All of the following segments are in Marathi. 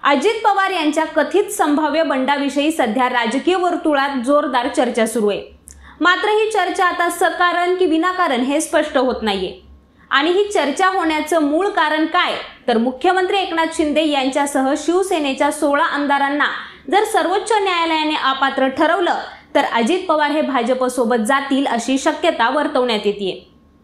अजित पवार यांच्या कथित संभाव्य बंडाविषयी सध्या राजकीय वर्तुळात जोरदार चर्चा सुरू आहे। मात्र ही चर्चा आता सकारण की विनाकारण हे स्पष्ट होत नाहीये। आणि ही चर्चा होण्याचं मूळ कारण काय, तर मुख्यमंत्री एकनाथ शिंदे यांच्यासह शिवसेनेच्या 16 आमदारांना जर सर्वोच्च न्यायालयाने अपात्र ठरवलं तर अजित पवार हे भाजपसोबत जातील अशी शक्यता वर्तवण्यात येते।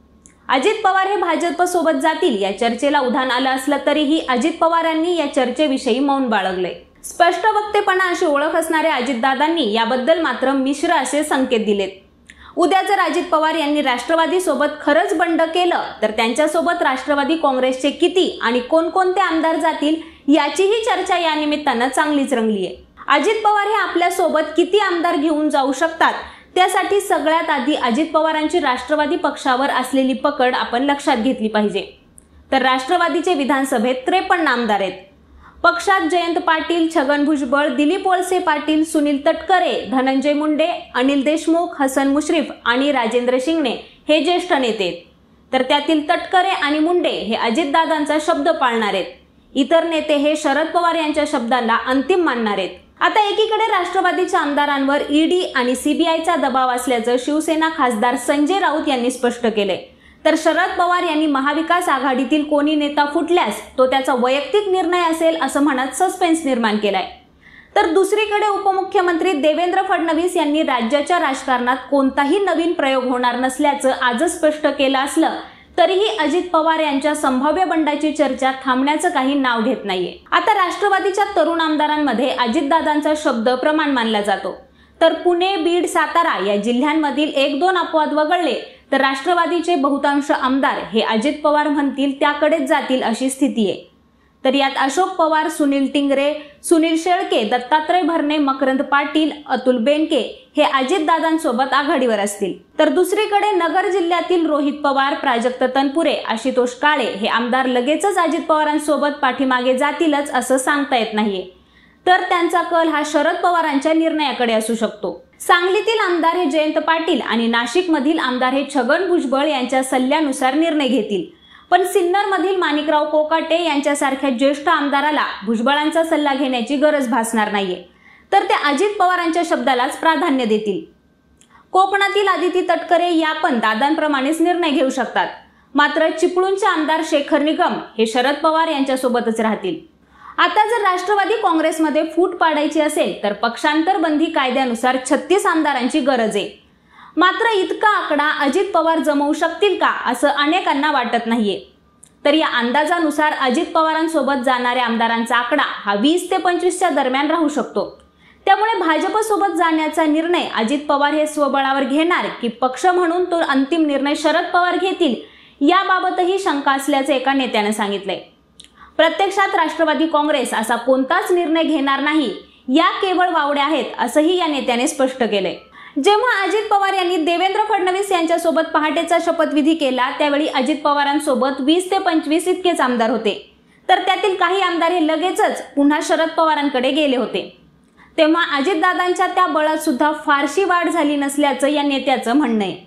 अजित पवार हे भाजपसोबत जातील या चर्चेला उधाण आलं असलं तरीही अजित पवारांनी या चर्चेविषयी मौन बाळगले। स्पष्ट वक्तेपणा अशी ओळख असणाऱ्या अजितदादांनी याबद्दल मात्र मिश्र असे संकेत दिलेत। उद्या जर अजित पवार यांनी राष्ट्रवादी सोबत खरंच बंड केलं तर त्यांच्यासोबत राष्ट्रवादी काँग्रेसचे किती आणि कोणकोणते आमदार जातील याचीही चर्चा या निमित्तानं चांगलीच रंगली आहे। अजित पवार हे आपल्या सोबत किती आमदार घेऊन जाऊ शकतात त्यासाठी सगळ्यात आधी अजित पवारांची राष्ट्रवादी पक्षावर असलेली पकड आपण लक्षात घेतली पाहिजे। तर राष्ट्रवादीचे विधानसभेत 53 आमदार आहेत। पक्षात जयंत पाटील, छगन भुजबळ, दिलीप वळसे पाटील, सुनील तटकरे, धनंजय मुंडे, अनिल देशमुख, हसन मुश्रीफ आणि राजेंद्र शिंगणे हे ज्येष्ठ नेते आहेत। तर त्यातील तटकरे आणि मुंडे हे अजितदादांचा शब्द पाळणार आहेत। इतर नेते हे शरद पवार यांच्या शब्दाला अंतिम मानणार आहेत। आता एकीकडे राष्ट्रवादीच्या आमदारांवर ईडी आणि सीबीआयचा दबाव असल्याचं शिवसेना खासदार संजय राऊत यांनी स्पष्ट केले। तर शरद पवार यांनी महाविकास आघाडीतील कोणी नेता फुटल्यास तो त्याचा वैयक्तिक निर्णय असेल असं म्हणत सस्पेन्स निर्माण केलाय। तर दुसरीकडे उपमुख्यमंत्री देवेंद्र फडणवीस यांनी राज्याच्या राजकारणात कोणताही नवीन प्रयोग होणार नसल्याचं आजच स्पष्ट केलं असलं तरीही अजित पवार यांच्या संभाव्य बंडाची चर्चा थांबण्याचं काही नाव घेत नाहीये। आता राष्ट्रवादीच्या तरुण आमदारांमध्ये अजितदादांचा शब्द प्रमाण मानला जातो। तर पुणे, बीड, सातारा या जिल्ह्यांमधील 1-2 अपवाद वगळले तर राष्ट्रवादीचे बहुतांश आमदार हे अजित पवार म्हणतील त्याकडेच जातील अशी स्थिती आहे। तर यात अशोक पवार, सुनील टिंगरे, सुनील शेळके, दत्तात्रय भरणे, मकरंद पाटील, अतुल बेनके हे अजितदादांसोबत आघाडीवर असतील। तर दुसरीकडे नगर जिल्ह्यातील रोहित पवार, प्राजक्त तनपुरे, आशुतोष काळे हे आमदार लगेचच अजित पवारांसोबत पाठीमागे जातीलच असं सांगता येत नाहीये। तर त्यांचा कल हा शरद पवारांच्या निर्णयाकडे असू शकतो। सांगलीतील आमदार हे जयंत पाटील आणि नाशिकमधील आमदार हे छगन भुजबळ यांच्या सल्ल्यानुसार निर्णय घेतील। पण सिन्नरमधील माणिकराव कोकाटे यांच्यासारख्या ज्येष्ठ आमदाराला भुजबळांचा सल्ला घेण्याची गरज भासणार नाहीये। तर ते अजित पवारांच्या शब्दालाच प्राधान्य देतील। कोकणातील आदिती तटकरे या पण दादांप्रमाणेच निर्णय घेऊ शकतात। मात्र चिपळूणचे आमदार शेखर निकम हे शरद पवार यांच्यासोबतच राहतील। आता जर राष्ट्रवादी काँग्रेसमध्ये फूट पाडायची असेल तर पक्षांतर बंदी कायद्यानुसार 36 आमदारांची गरज आहे। मात्र इतका आकडा अजित पवार जमवू शकतील का असं अनेकांना वाटत नाहीये। तर या अंदाजानुसार अजित पवारांसोबत जाणाऱ्या आमदारांचा आकडा हा 20 ते 25च्या दरम्यान राहू शकतो। त्यामुळे भाजपसोबत जाण्याचा निर्णय अजित पवार हे स्वबळावर घेणार की पक्ष म्हणून तो अंतिम निर्णय शरद पवार घेतील याबाबतही शंका असल्याचे एका नेत्याने सांगितले। प्रत्यक्षात राष्ट्रवादी काँग्रेस असा कोणताच निर्णय घेणार नाही, या केवळ वावड्या आहेत असंही या नेत्याने स्पष्ट केले। जेव्हा अजित पवार यांनी देवेंद्र फडणवीस यांच्यासोबत पहाटेचा शपथविधी केला त्यावेळी अजित पवारांसोबत 20 ते 25 इतकेच आमदार होते। तर त्यातील काही आमदार हे लगेचच पुन्हा शरद पवारांकडे गेले होते। तेव्हा अजितदादांच्या त्या बळात सुद्धा फारशी वाढ झाली नसल्याचं या नेत्याचं म्हणणं आहे।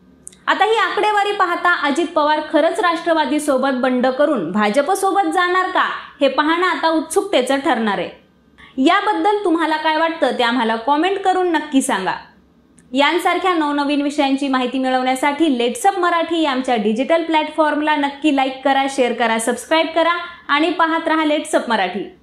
आता ही आकडेवारी पाहता अजित पवार खरंच राष्ट्रवादी सोबत बंड करून भाजपसोबत जाणार का हे पाहणं आता उत्सुकतेचं ठरणार आहे। याबद्दल तुम्हाला काय वाटतं ते आम्हाला कॉमेंट करून नक्की सांगा। यांसारख्या नवनवीन विषयांची माहिती मिळवण्यासाठी लेट्स अप मराठी या आमच्या डिजिटल प्लॅटफॉर्मला नक्की लाईक करा, शेअर करा, सबस्क्राईब करा आणि पाहत रहा लेट्स अप मराठी।